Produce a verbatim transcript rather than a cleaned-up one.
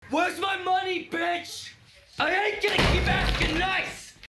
Where's my money, bitch? I ain't gonna give